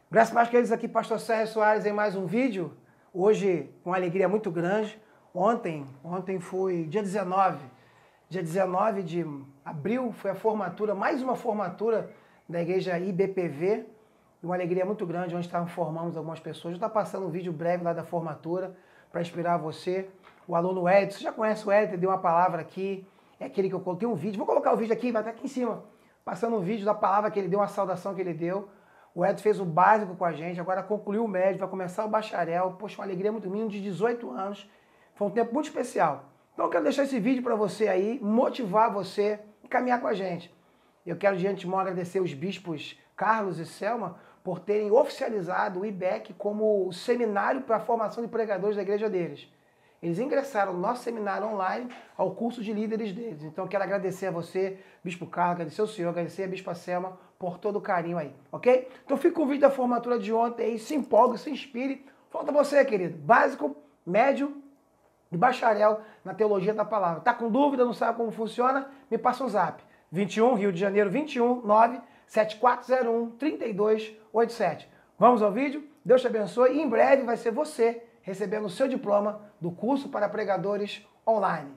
Graças a Deus, queridos, aqui Pastor Sérgio Soares em mais um vídeo. Hoje, com uma alegria muito grande. Ontem foi dia 19. Dia 19 de abril foi a formatura, mais uma formatura da igreja IBPV. Uma alegria muito grande, onde formamos algumas pessoas. Eu estou passando um vídeo breve lá da formatura para inspirar você. O aluno Edson, você já conhece o Edson, deu uma palavra aqui. É aquele que eu coloquei um vídeo. Vou colocar o vídeo aqui, vai estar aqui em cima. Passando um vídeo da palavra que ele deu, uma saudação que ele deu. O Edson fez o básico com a gente, agora concluiu o médio, vai começar o bacharel. Poxa, uma alegria muito linda, de 18 anos. Foi um tempo muito especial. Então eu quero deixar esse vídeo para você aí, motivar você a caminhar com a gente. Eu quero de antemão agradecer os bispos Carlos e Selma por terem oficializado o IBEC como o seminário para a formação de pregadores da igreja deles. Eles ingressaram no nosso seminário online ao curso de líderes deles. Então eu quero agradecer a você, Bispo Carlos, agradecer ao senhor, agradecer a Bispa Selma por todo o carinho aí, ok? Então fica com o vídeo da formatura de ontem aí, se empolgue, se inspire. Falta você, querido. Básico, médio e bacharel na teologia da palavra. Tá com dúvida, não sabe como funciona? Me passa um zap. 21, Rio de Janeiro, 21 97401 3287. Vamos ao vídeo? Deus te abençoe e em breve vai ser você recebendo o seu diploma do curso para pregadores online.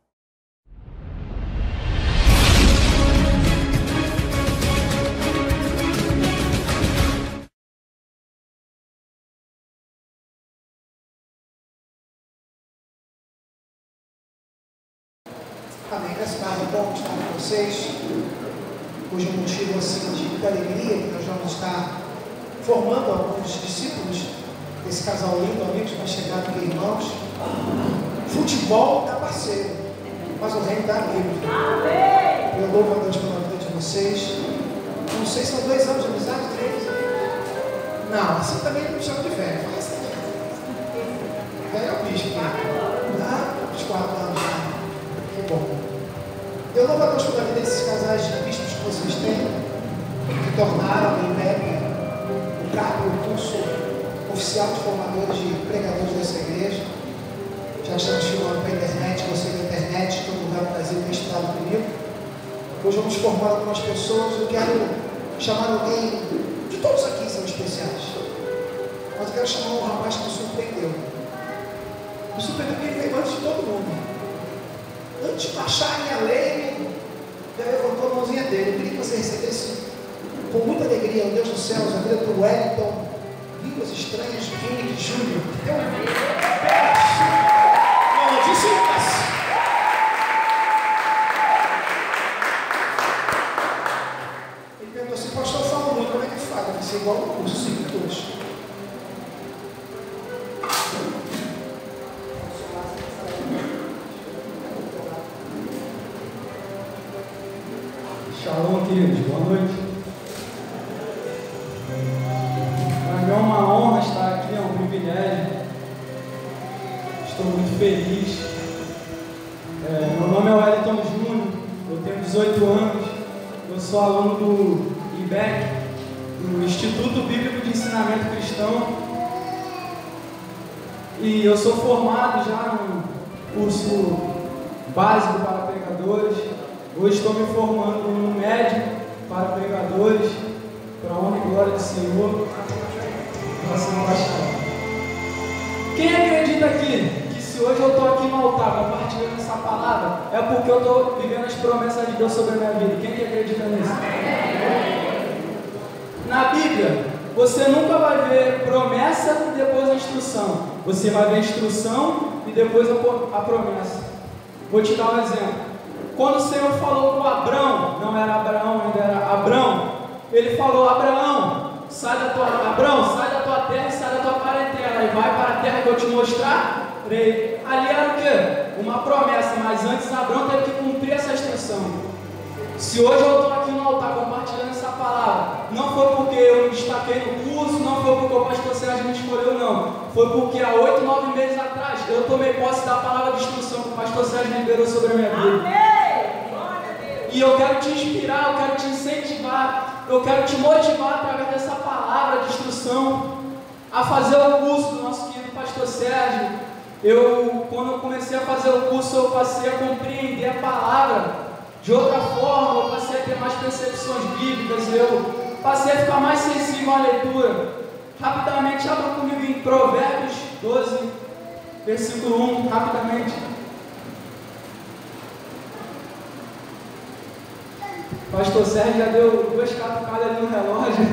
Amém. Graças a Deus, bom estar com vocês. Hoje é um motivo assim, de muita alegria que nós vamos estar formando alguns discípulos desse casal lindo, amigos, vai chegar aqui, irmãos. Futebol dá parceiro, mas o reino dá amigo. Eu louvo a Deus pela vida de vocês. Não sei se são 2 anos de amizade, 3. Não, assim também não me chama de velho. Fala assim. Velho é o bicho, né? Uns 4 anos. Que bom. Eu louvo a Deus pela vida desses casais de bispos que vocês têm, que tornaram o IBEC o CAP, o curso oficial de formadores de pregadores dessa igreja. Já estamos filmando para a internet, você na internet, todo lugar do Brasil tem estado comigo. Hoje vamos formar algumas pessoas. Eu quero chamar alguém, de todos aqui são especiais, mas eu quero chamar um rapaz que me surpreendeu. Me surpreendeu porque ele veio antes de todo mundo. Antes de baixarem a lei, já levantou a mãozinha dele. Eu queria que você recebesse com muita alegria, o Deus dos céus, a vida do Wellington, línguas estranhas, Vini de Júnior. Deu Ele perguntou assim, pastor, eu falo muito, como é que fala? Vai ser igual ao curso, 5 minutos. Shalom, queridos, boa noite. Para mim é uma honra estar aqui, é um privilégio. Estou muito feliz. Meu nome é Wellington Júnior, eu tenho 18 anos, eu sou aluno do IBEC, do Instituto Bíblico de Ensinamento Cristão, e eu sou formado já no curso básico para pregadores. Hoje estou me formando no médio para pregadores, para a honra e glória do Senhor. Quem acredita aqui que se hoje eu estou aqui no altar compartilhando essa palavra, é porque eu estou vivendo as promessas de Deus sobre a minha vida? Quem que acredita nisso? Na Bíblia, você nunca vai ver promessa e depois a instrução. Você vai ver a instrução e depois a promessa. Vou te dar um exemplo. Quando o Senhor falou com Abrão, não era Abraão, ainda era Abrão, ele falou, Abraão, sai da tua terra e sai da tua parentela, e vai para a terra que eu te mostrar. Ali era o quê? Uma promessa, mas antes Abrão teve que cumprir essa instrução. Se hoje eu estou aqui no altar compartilhando essa palavra, não foi porque eu me destaquei no curso, não foi porque o pastor Sérgio me escolheu, não. Foi porque há 8, 9 meses atrás eu tomei posse da palavra de instrução que o pastor Sérgio liberou sobre a minha vida. Amém! E eu quero te inspirar, eu quero te incentivar, eu quero te motivar através dessa palavra de instrução a fazer o curso do nosso querido pastor Sérgio. Quando eu comecei a fazer o curso, eu passei a compreender a palavra de outra forma, eu passei a ter mais percepções bíblicas, eu passei a ficar mais sensível à leitura. Rapidamente, abra comigo em Provérbios 12, versículo 1, rapidamente. Pastor Sérgio já deu 2 catucadas ali no relógio.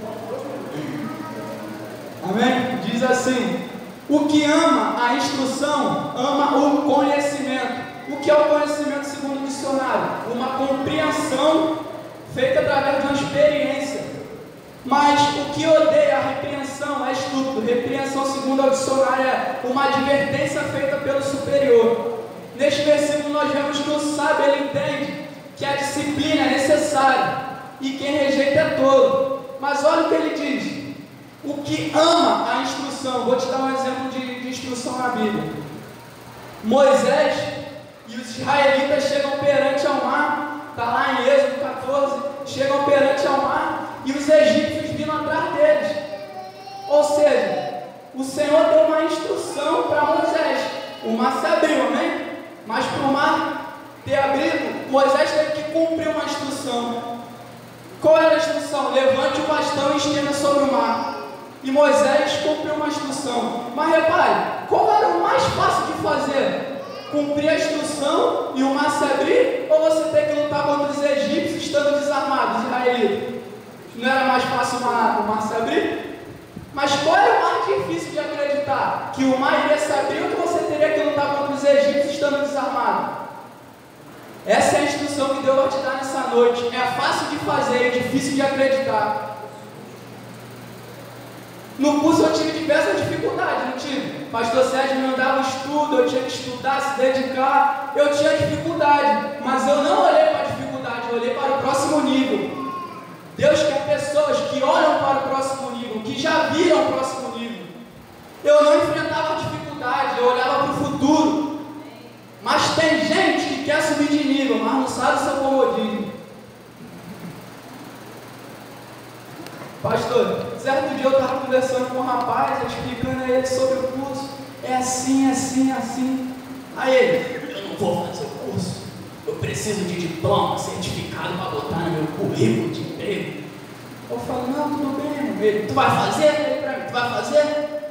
Amém? Diz assim: o que ama a instrução, ama o conhecimento. O que é o conhecimento segundo o dicionário? Uma compreensão feita através de uma experiência. Mas o que odeia a repreensão é estúpido. Repreensão segundo o dicionário é uma advertência feita pelo superior. Neste versículo nós vemos que o sábio ele entende que a disciplina é necessária e quem rejeita é tolo. Mas olha o que ele diz: o que ama a instrução. Vou te dar um exemplo de instrução na Bíblia. Moisés e os israelitas chegam perante ao mar, está lá em Êxodo 14, chegam perante ao mar e os egípcios vindo atrás deles. Ou seja, o Senhor deu uma instrução para Moisés, o mar se abriu, amém? Mas para o mar ter abrido, Moisés teve que cumprir uma instrução. Qual era a instrução? Levante o bastão e estenda sobre o mar. E Moisés cumpriu uma instrução. Mas repare, qual era o mais fácil de fazer? Cumprir a instrução e o mar se abrir? Ou você ter que lutar contra os egípcios estando desarmados, israelitas? Não era mais fácil o mar se abrir? Mas qual era o mais difícil de acreditar? Que o mar iria se abrir ou que você teria que lutar contra os egípcios estando desarmado? Essa é a instrução que Deus vai te dar nessa noite. É fácil de fazer, é difícil de acreditar. No curso eu tive diversas dificuldades, não tive? Pastor Sérgio me mandava estudo, eu tinha que estudar, se dedicar, eu tinha dificuldade, mas eu não olhei para a dificuldade, eu olhei para o próximo nível. Deus quer pessoas que olham para o próximo nível, que já viram o próximo nível. Eu não enfrentava dificuldade, eu olhava para o futuro. Mas tem gente que quer subir de nível, mas não sabe o seu comodismo. Pastor, certo dia eu estava conversando com um rapaz, explicando a ele sobre o curso. É assim, assim, assim. Aí ele: eu não vou fazer o curso. Eu preciso de diploma, certificado para botar no meu currículo de emprego. Eu falo: não, tudo bem, meu filho. Tu vai fazer? Ele para mim: tu vai fazer?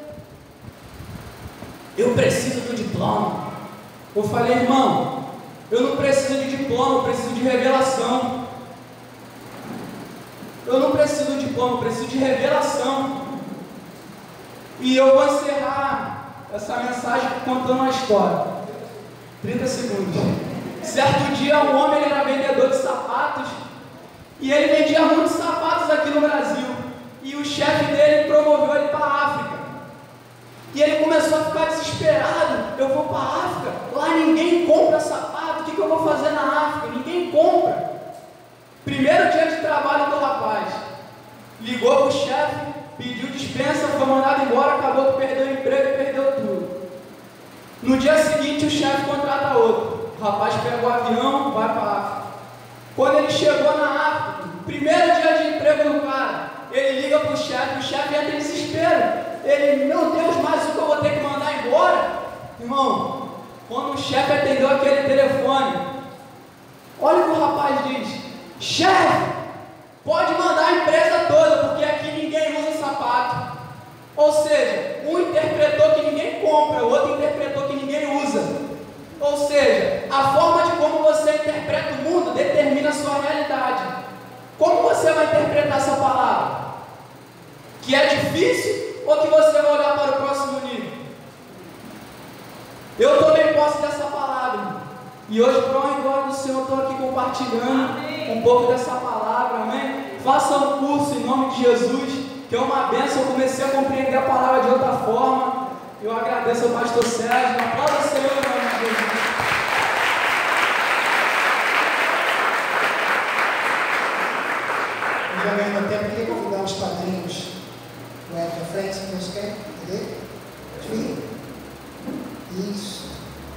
Eu preciso do diploma. Eu falei: irmão, eu não preciso de diploma, eu preciso de revelação. Eu não preciso de diploma, eu preciso de revelação. E eu vou encerrar essa mensagem contando uma história. 30 segundos. Certo dia um homem era vendedor de sapatos e ele vendia muitos sapatos aqui no Brasil. E o chefe dele promoveu ele para a África. E ele começou a ficar desesperado. Eu vou para a África, lá ninguém compra sapato, o que eu vou fazer na África? Ninguém compra. Primeiro dia de trabalho do rapaz, ligou para o chefe, pediu dispensa, foi mandado embora, acabou que perdeu o emprego e perdeu tudo. No dia seguinte o chefe contrata outro. O rapaz pega o avião, vai para a África. Quando ele chegou na África, primeiro dia de emprego do cara, ele liga para o chefe entra em desespero. Ele: meu Deus, mas o que eu vou ter que mandar embora? Irmão, quando o chefe atendeu aquele telefone, olha o que o rapaz diz: chefe, pode mandar a empresa toda, porque aqui ninguém usa sapato. Ou seja, um interpretou que ninguém compra, o outro interpretou que ninguém usa. Ou seja, a forma de como você interpreta o mundo determina a sua realidade. Como você vai interpretar essa palavra? Que é difícil ou que você vai olhar para o próximo nível? Eu tomei posse dessa palavra. E hoje, para a glória do Senhor, estou aqui compartilhando um pouco dessa palavra, amém? Faça um curso em nome de Jesus, que é uma bênção. Eu comecei a compreender a palavra de outra forma. Eu agradeço ao pastor Sérgio. Aplauda o Senhor em nome de Jesus. Já ganhando tempo, queria convidar os padrinhos do Ed da frente, se vocês querem, entendeu? Sim. Isso.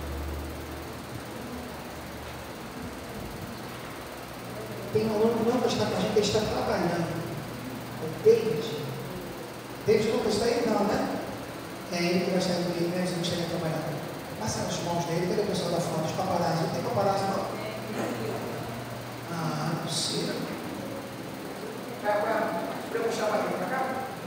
Tem um aluno que não está com a gente, ele está trabalhando. O David. David Lucas está aí? Não, né? É ele que vai sair do livro, né? Você não chega a trabalhar. Passa nas mãos dele, cadê o pessoal da foto? Os paparazzi. Não tem paparazzi, não? Ah, não sei. Podemos chamar ele para cá?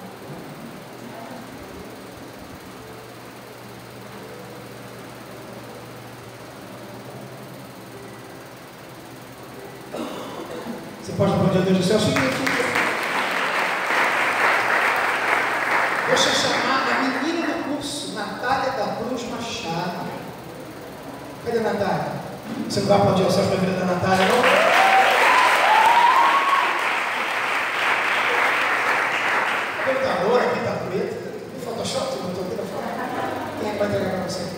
Você pode aplaudir a Deus do céu? Deixa eu chamar a menina do curso, Natália da Cruz Machado. Cadê a Natália? Você não vai aplaudir o céu para a vida da Natália, não? Aqui tá loura, aqui tá preta. No Photoshop, você botou aqui na foto? Quem é que vai entregar para você?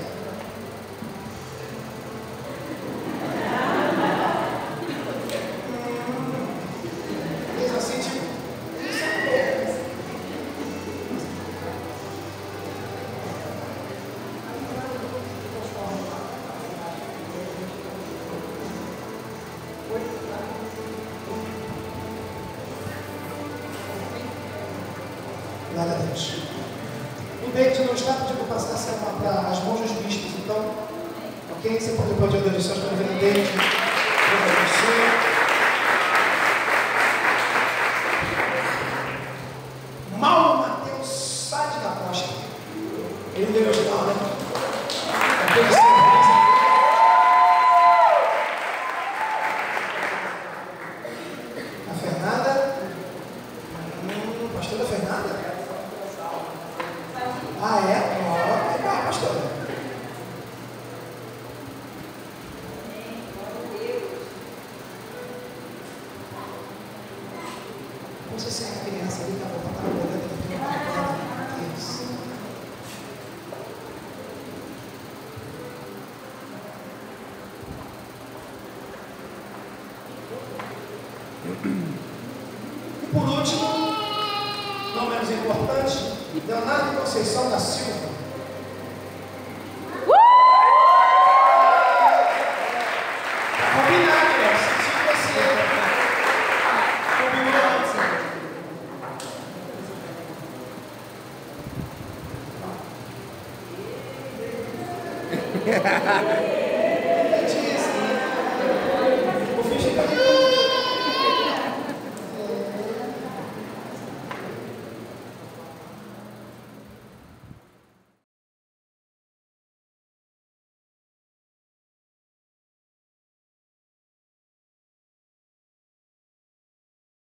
Glória a Deus. O David não está pedindo passar para as mãos dos bispos, então, ok? Você pode aplaudir a Deus dos céus para ver o David. Deus abençoe. Mauro Mateus Sade da Costa. Ele deu meu final, né? A Fernanda. Pastora Fernanda? Ah, é? Ó, legal, pastora. Não sei se é uma criança ali, tá bom, tá olhando aqui. Isso. E por último, não menos importante, Leonardo Conceição da Silva. Tá combinado, né? Se você combinou antes.